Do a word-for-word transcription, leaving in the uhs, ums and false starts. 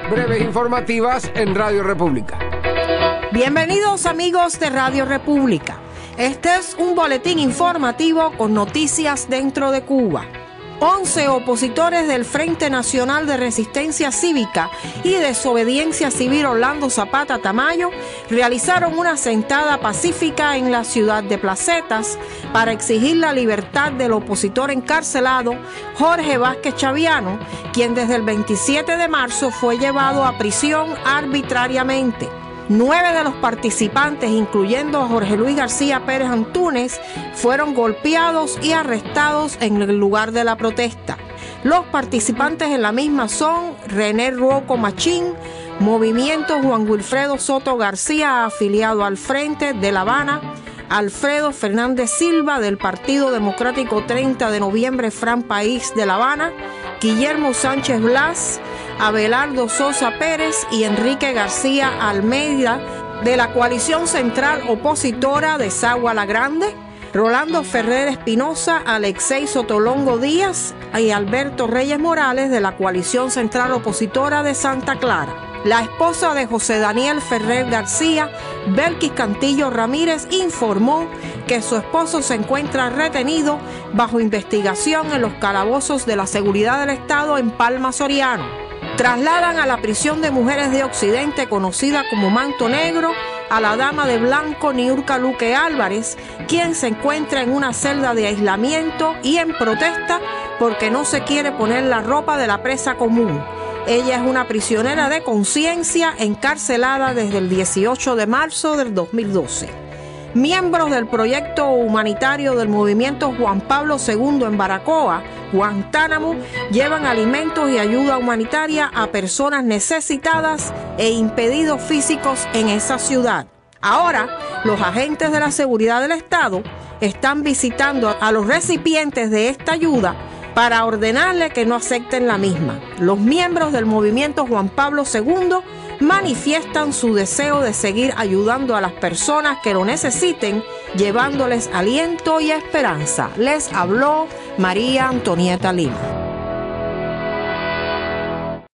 breves informativas en Radio República. Bienvenidos amigos de Radio República. Este es un boletín informativo con noticias dentro de Cuba. once opositores del Frente Nacional de Resistencia Cívica y Desobediencia Civil Orlando Zapata Tamayo realizaron una sentada pacífica en la ciudad de Placetas para exigir la libertad del opositor encarcelado Jorge Vázquez Chaviano, quien desde el veintisiete de marzo fue llevado a prisión arbitrariamente. Nueve de los participantes, incluyendo a Jorge Luis García Pérez Antúnez, fueron golpeados y arrestados en el lugar de la protesta. Los participantes en la misma son René Rocco Machín, Movimiento Juan Wilfredo Soto García, afiliado al Frente de La Habana, Alfredo Fernández Silva, del Partido Democrático treinta de noviembre Fran País de La Habana, Guillermo Sánchez Blas, Abelardo Sosa Pérez y Enrique García Almeida, de la coalición central opositora de Sagua La Grande, Rolando Ferrer Espinosa, Alexei Sotolongo Díaz y Alberto Reyes Morales, de la coalición central opositora de Santa Clara. La esposa de José Daniel Ferrer García, Belkis Cantillo Ramírez, informó que su esposo se encuentra retenido bajo investigación en los calabozos de la seguridad del Estado en Palma Soriano. Trasladan a la prisión de mujeres de Occidente, conocida como Manto Negro, a la dama de blanco Niurka Luque Álvarez, quien se encuentra en una celda de aislamiento y en protesta porque no se quiere poner la ropa de la presa común. Ella es una prisionera de conciencia encarcelada desde el dieciocho de marzo del dos mil doce. Miembros del proyecto humanitario del movimiento Juan Pablo segundo en Baracoa, Guantánamo, llevan alimentos y ayuda humanitaria a personas necesitadas e impedidos físicos en esa ciudad. Ahora, los agentes de la seguridad del Estado están visitando a los recipientes de esta ayuda para ordenarle que no acepten la misma. Los miembros del movimiento Juan Pablo segundo manifiestan su deseo de seguir ayudando a las personas que lo necesiten, llevándoles aliento y esperanza. Les habló María Antonieta Lima.